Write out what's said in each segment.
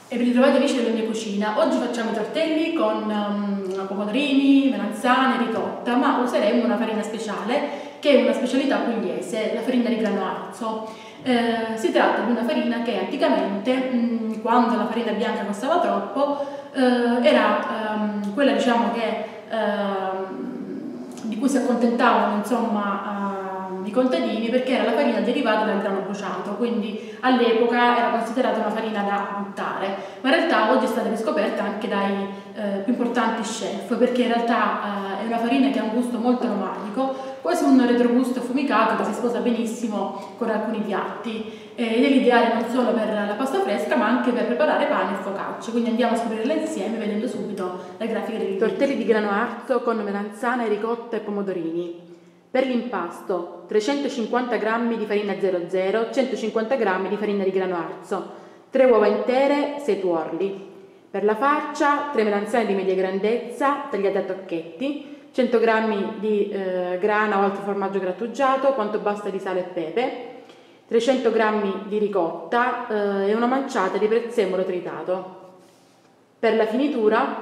E ben ritrovati amici della mia cucina. Oggi facciamo i tortelli con pomodorini, melanzane, ricotta, ma useremo una farina speciale che è una specialità pugliese, la farina di grano arzo. Si tratta di una farina che anticamente, quando la farina bianca costava troppo, era quella diciamo che di cui si accontentavano insomma i contadini, perché era la farina derivata dal grano bruciato, quindi all'epoca era considerata una farina da buttare, ma in realtà oggi è stata riscoperta anche dai più importanti chef, perché in realtà è una farina che ha un gusto molto aromatico, quasi un retrogusto affumicato che si sposa benissimo con alcuni piatti ed è l'ideale non solo per la pasta fresca ma anche per preparare pane e focacce, quindi andiamo a scoprirla insieme vedendo subito la grafica dei tortelli di grano arzo con melanzane, ricotta e pomodorini. Per l'impasto 350 g di farina 00, 150 g di farina di grano arzo, 3 uova intere, 6 tuorli. Per la farcia 3 melanzane di media grandezza tagliate a tocchetti, 100 g di grana o altro formaggio grattugiato, quanto basta di sale e pepe, 300 g di ricotta e una manciata di prezzemolo tritato. Per la finitura,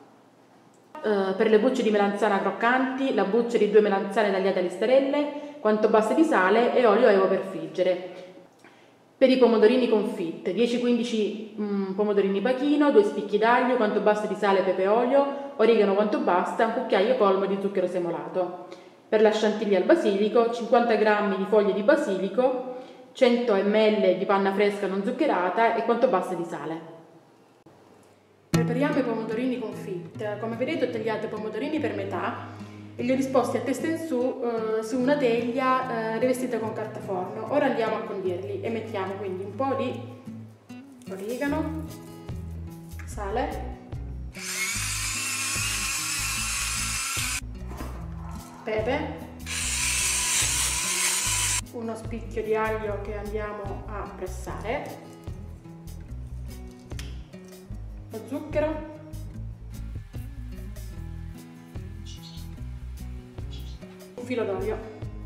per le bucce di melanzana croccanti, la buccia di 2 melanzane tagliate a listarelle, quanto basta di sale e olio evo per friggere. Per i pomodorini confit, 10-15 pomodorini pachino, 2 spicchi d'aglio, quanto basta di sale, pepe e olio, origano quanto basta, un cucchiaio colmo di zucchero semolato. Per la chantilly al basilico, 50 g di foglie di basilico, 100 ml di panna fresca non zuccherata e quanto basta di sale. Prepariamo i pomodorini confit. Come vedete ho tagliato i pomodorini per metà e li ho disposti a testa in su una teglia rivestita con carta forno. Ora andiamo a condirli e mettiamo quindi un po' di origano, sale, pepe, uno spicchio di aglio che andiamo a pressare, lo zucchero, un filo d'olio.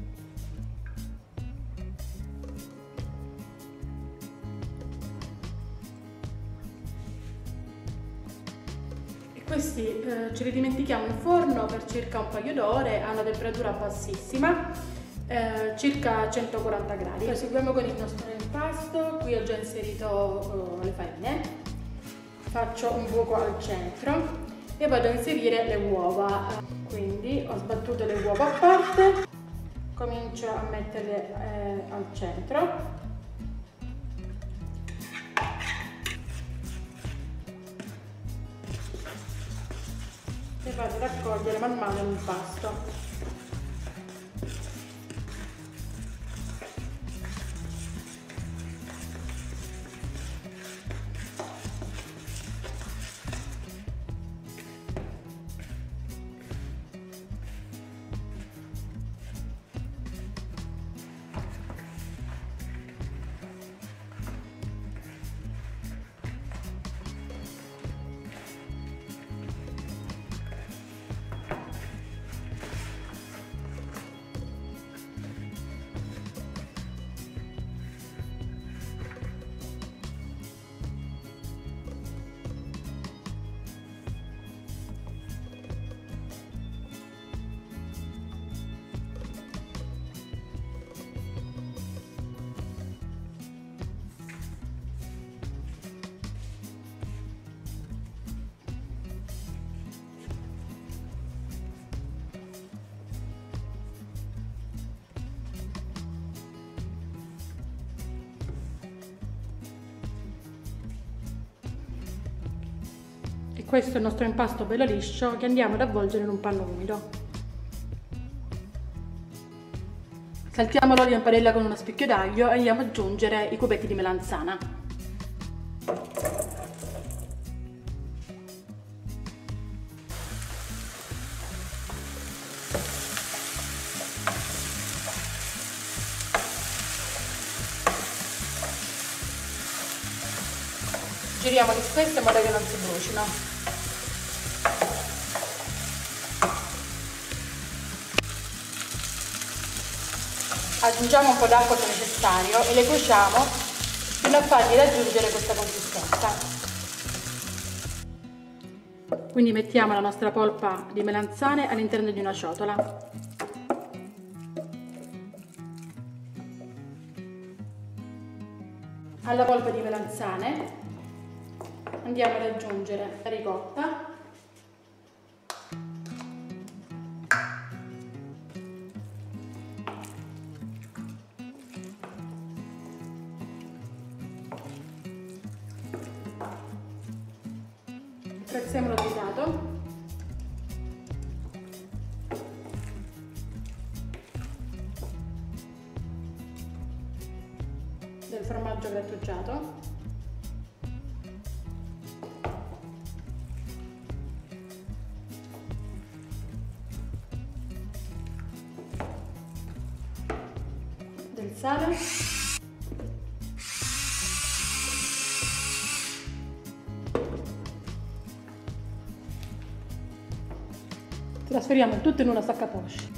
E questi ce li dimentichiamo in forno per circa un paio d'ore a una temperatura bassissima, circa 140 gradi. Proseguiamo con il nostro impasto. Qui ho già inserito le farine. Faccio un buco al centro e vado a inserire le uova, quindi ho sbattuto le uova a parte, comincio a metterle al centro e vado a raccogliere man mano l'impasto. E questo è il nostro impasto bello liscio che andiamo ad avvolgere in un panno umido. Saltiamo l'olio in padella con uno spicchio d'aglio e andiamo ad aggiungere i cubetti di melanzana. Giriamoli spesso in modo che non si brucino. Aggiungiamo un po' d'acqua se necessario e le cuociamo fino a fargli raggiungere questa consistenza. Quindi mettiamo la nostra polpa di melanzane all'interno di una ciotola. Alla polpa di melanzane andiamo ad aggiungere la ricotta, il prezzemolo tritato, del formaggio grattugiato, del sale, trasferiamo tutto in una sacca poche.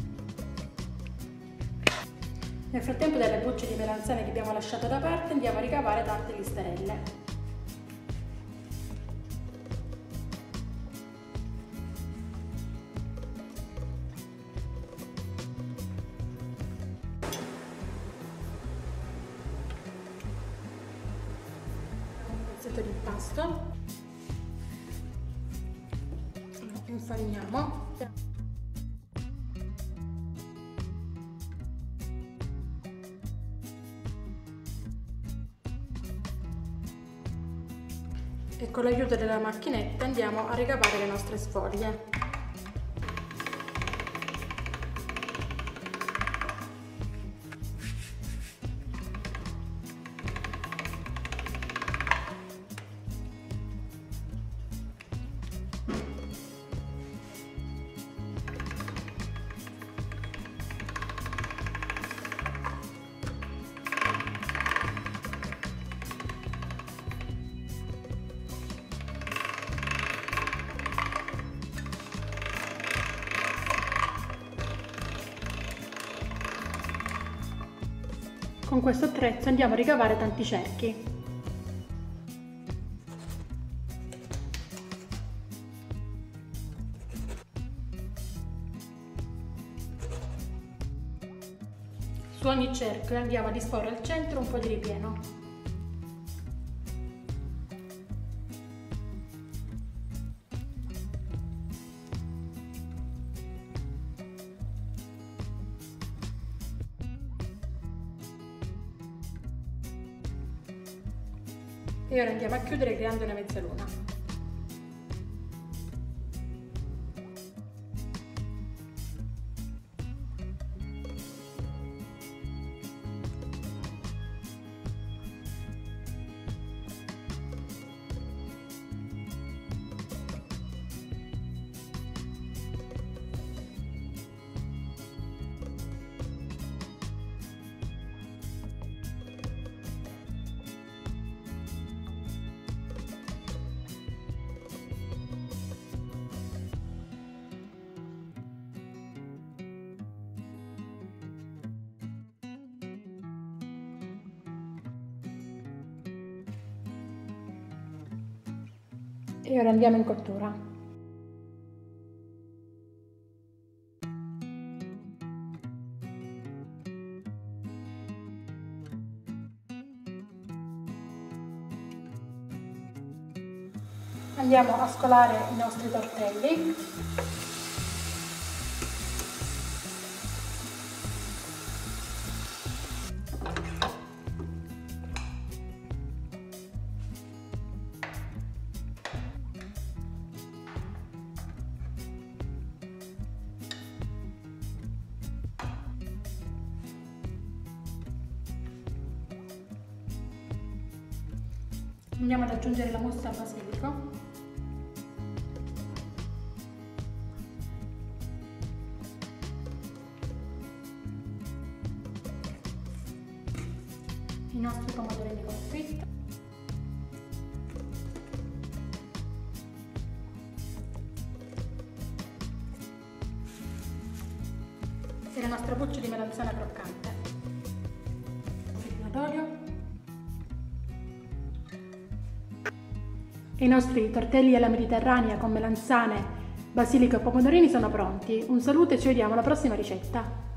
Nel frattempo, dalle bucce di melanzane che abbiamo lasciato da parte, andiamo a ricavare tante listarelle. Un pezzetto di impasto, infariniamo. E con l'aiuto della macchinetta andiamo a ricavare le nostre sfoglie. Con questo attrezzo andiamo a ricavare tanti cerchi. Su ogni cerchio andiamo a disporre al centro un po' di ripieno. E ora andiamo a chiudere creando una mezzaluna. E ora andiamo in cottura. Andiamo a scolare i nostri tortelli. Andiamo ad aggiungere la mousse al basilico. I nostri pomodorini confetti. E la nostra buccia di melanzana croccante. Un filino d'olio. E i nostri tortelli alla mediterranea con melanzane, basilico e pomodorini sono pronti. Un saluto e ci vediamo alla prossima ricetta.